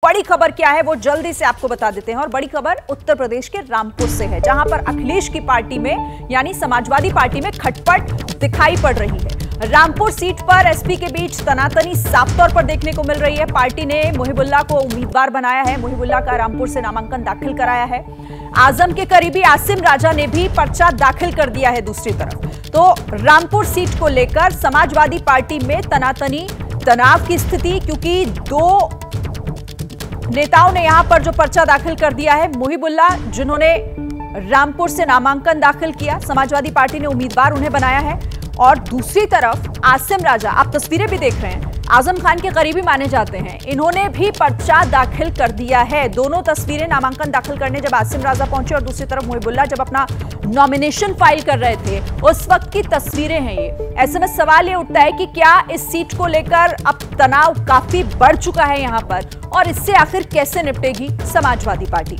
बड़ी खबर क्या है वो जल्दी से आपको बता देते हैं। और बड़ी खबर उत्तर प्रदेश के रामपुर से है, जहां पर अखिलेश की पार्टी में यानी समाजवादी पार्टी में खटपट दिखाई पड़ रही है। रामपुर सीट पर एसपी के बीच तनातनी साफ तौर पर देखने को मिल रही है। पार्टी ने मुहिबुल्लाह को उम्मीदवार बनाया है। मुहिबुल्लाह का रामपुर से नामांकन दाखिल कराया है। आजम के करीबी आसिम राजा ने भी पर्चा दाखिल कर दिया है। दूसरी तरफ तो रामपुर सीट को लेकर समाजवादी पार्टी में तनाव की स्थिति, क्योंकि दो नेताओं ने यहां पर जो पर्चा दाखिल कर दिया है, मुहिबुल्लाह जिन्होंने रामपुर से नामांकन दाखिल किया, समाजवादी पार्टी ने उम्मीदवार उन्हें बनाया है। और दूसरी तरफ आसिम राजा, आप तस्वीरें भी देख रहे हैं, आजम खान के करीबी माने जाते हैं, इन्होंने भी पर्चा दाखिल कर दिया है। दोनों तस्वीरें नामांकन दाखिल करने जब आसिम राजा पहुंचे और दूसरी तरफ मुहिबुल्लाह जब अपना नॉमिनेशन फाइल कर रहे थे, उस वक्त की तस्वीरें हैं ये। ऐसे में सवाल ये उठता है कि क्या इस सीट को लेकर अब तनाव काफी बढ़ चुका है यहां पर, और इससे आखिर कैसे निपटेगी समाजवादी पार्टी।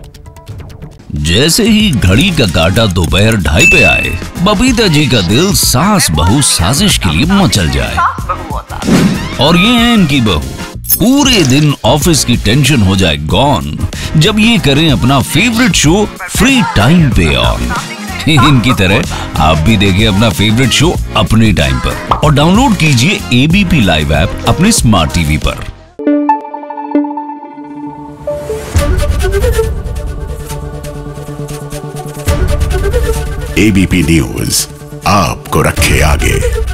जैसे ही घड़ी का काटा दोपहर 2:30 पे आए, बबीता जी का दिल सास बहू साजिश के लिए मचल जाए। और ये है इनकी बहू, पूरे दिन ऑफिस की टेंशन हो जाए गॉन जब ये करें अपना फेवरेट शो फ्री टाइम पे ऑन। इनकी तरह आप भी देखिए अपना फेवरेट शो अपने टाइम पर और डाउनलोड कीजिए एबीपी लाइव ऐप अपने स्मार्ट टीवी पर। एबीपी न्यूज आपको रखे आगे।